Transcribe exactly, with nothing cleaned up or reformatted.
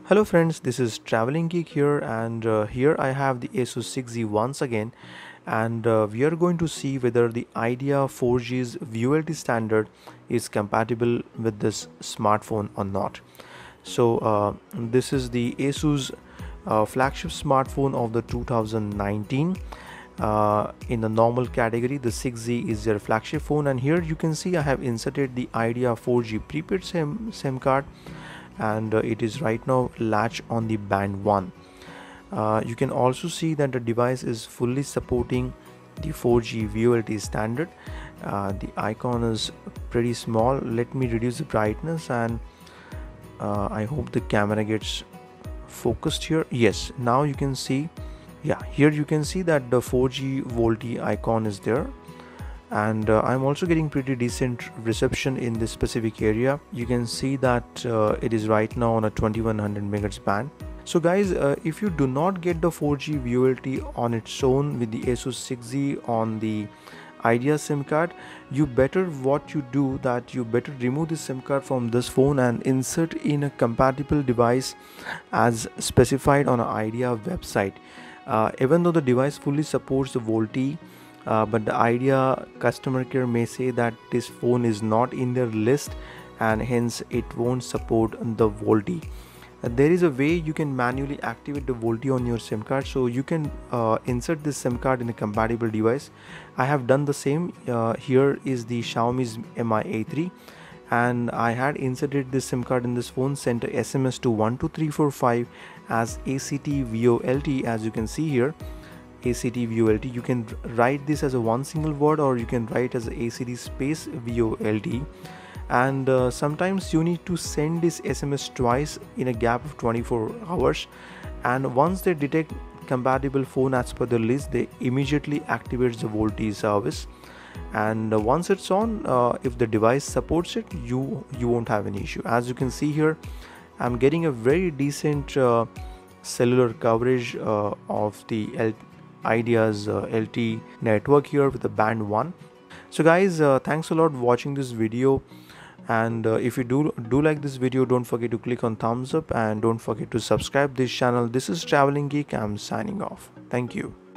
Hello friends, this is TravellinGeek here, and uh, here I have the Asus six Z once again, and uh, we are going to see whether the Idea four G's VoLTE standard is compatible with this smartphone or not. So uh, this is the Asus uh, flagship smartphone of the two thousand nineteen. Uh, in the normal category, the six Z is their flagship phone, and here you can see I have inserted the Idea four G prepaid SIM, SIM card, and uh, it is right now latched on the band one. Uh, you can also see that the device is fully supporting the four G VoLTE standard. Uh, the icon is pretty small. Let me reduce the brightness, and uh, I hope the camera gets focused here. Yes, now you can see, yeah, here you can see that the four G VoLTE icon is there, and uh, I'm also getting pretty decent reception in this specific area. You can see that uh, it is right now on a twenty-one hundred megahertz band. So guys, uh, if you do not get the four G VoLTE on its own with the Asus six Z on the Idea SIM card, you better what you do that you better remove the SIM card from this phone and insert in a compatible device as specified on an Idea website. Uh, even though the device fully supports the VoLTE, Uh, but the Idea customer care may say that this phone is not in their list and hence it won't support the VoLTE. Uh, there is a way you can manually activate the VoLTE on your SIM card, so you can uh, insert this SIM card in a compatible device. I have done the same. Uh, here is the Xiaomi's M I A three, and I had inserted this SIM card in this phone, sent a S M S to one two three four five as A C T VoLTE, as you can see here. A C T VoLTE. You can write this as a one single word, or you can write as A C T space VoLTE, and uh, sometimes you need to send this S M S twice in a gap of twenty-four hours, and once they detect compatible phone as per the list, they immediately activate the VoLTE service, and uh, once it's on, uh, if the device supports it, you you won't have any issue. As you can see here, I'm getting a very decent uh, cellular coverage uh, of the L Idea's uh, L T E network here with the band one. So guys, uh, thanks a lot for watching this video, and uh, if you do do like this video, don't forget to click on thumbs up and don't forget to subscribe this channel. This is TravellinGeek. I'm signing off. Thank you.